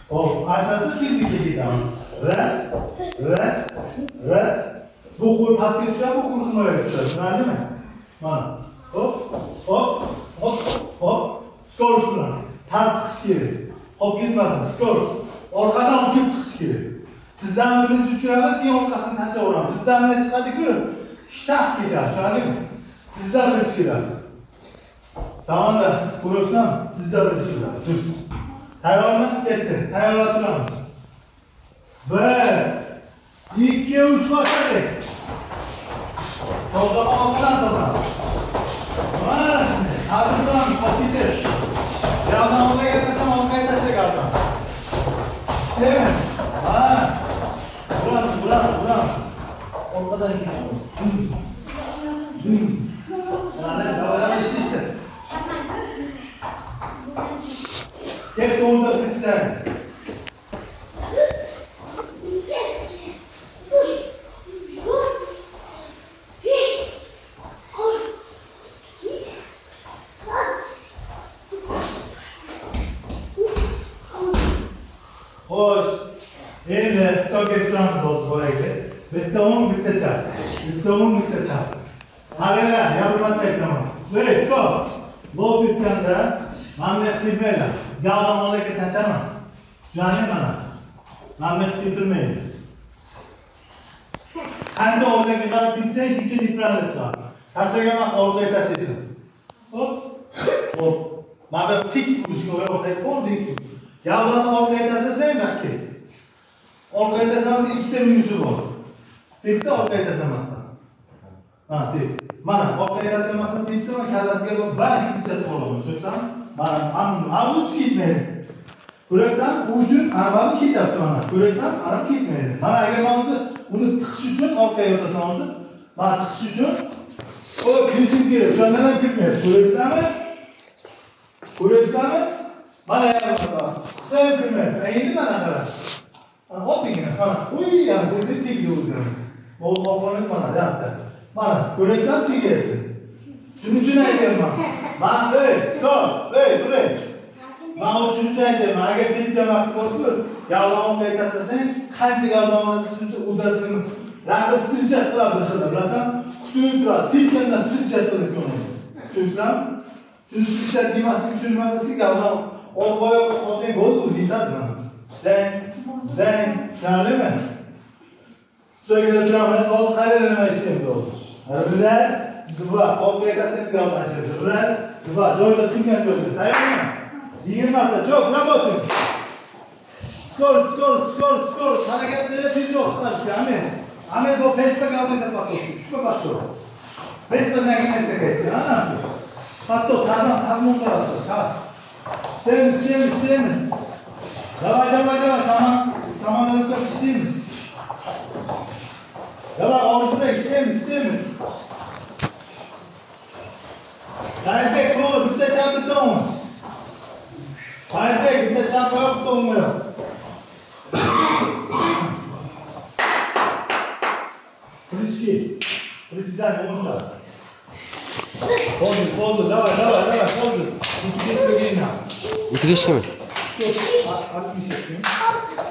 Hop, aşağısı fizikli gidelim. Res. Bu kol pastga tushadi, bu kol himoyaga tushadi. Tushundingmi? Mana. Hop. Skor bilan past tiqish kerak. Hop ketmasin, skor. Orqadan olib tiqish kerak. Tizzani birinchi tushiramiz, keyin orqasini tashlab olamiz. Tizzani chiqadi-ku, shtaq ketadi, tushundingmi? Tizza birinchi keladi. Zamonda ko'ryapsan, tizza birinchi keladi. Dur. Tayyormi? Ketdi. Tayyorlab turamiz. 1, 2, 3 boshladik. To'g'ri orqadan to'g'ri. Mana shunday. Hazır turamiz, qo'yib. Yo'qdan orqaga tashlab, orqaga tashlagan. Sevin. Ha. Buram. Orqadan keyin. Yani davada işte. Tek doğumda pisler. Hoş. Elimle stop ettiramiz olsun bu arayı. Bitta o'ng, bitta chap. Qaranglar, yopilmasa aytaman. Voy, stop. Lop yutganda mana qilmaylar. Gavdan oldiga tashlama. Tushundingmi mana? Mana qilmaydi. Qancha oldiga qarab ketsang, shuncha diplanib chiqadi. Tashlagan vaqt oldiga tashlaysan. Hop. Mana fix bo'lishga o'rnatib qo'ydik. Gavdan oldiga tashlasang, baxtli. Orqaga tashlamasdan ikkita minusi bor. Bitta orqaga tashlamasdan. Ha, deb. Mana orqaga tashlamasdan debsa, kallasiga bang tichasi bo'laman, tushunsanmi? Mana uch ketmaydi. Ko'ryapsan? U uchun arabani ketyapti mana. Ko'ryapsan? Arab ketmaydi. Mana agar men uni tiqish uchun orqaga yotasam, mana tiqish uchun o kirishim kerak. O'shandan ham ketmaydi. Ko'ryapsanmi? Mana yapma. Qisa ham kirmaydi. Endi mana qara. Hoppingni, mana. Uy, yana bu tegdi o'zim. Bu qo'qonlik mana yapti. Mana, ko'ryapsan tegyapti. Shuning uchun aytayapman. Mana, stop, turing. Mana shuning uchun aytayapman. Agar tepgan vaqt bo'lsa, yavron qaytasasang, qancha gavronmasi shuncha udatini raqib sirchat qiladi xilda, bilasan? Kutib turadi, tepganda sirchat qilib qo'yadi. Tushunsanmi? Shuni sirchat demaslik uchun nima qilsak, gavron orqaga qolsang bo'ldi, o'zi yetadi mana. Dang, tushundingmi? So'ngra turamiz, hozir qaranglar nima ishlayapti hozir. Raz, dva, orqaga tashlab gavdanishadi. Raz, dva, joyda turgan joyda. Tayyormi? 20 marta, cho'q, работаем. Skor, harakatlarga tezroq chiqarishga, amen. Bu pechka gavdada paqqos, shu paqqo. Pechka naginasi qaysi, ana shu. Paqqo, tazmon qarasiz, qas. Sevimiz. Davay, samanlarga ishlaymiz. Davay, orzuda ishlaymiz. Saidbek, to'g'ri, bitta chapni to'g'ri. Saidbek, bitta chap yo'q, to'g'ri. Присядь, можно. Позу, давай, позу. Утигишь нас. Утигишь кем? Что? Отпишешь.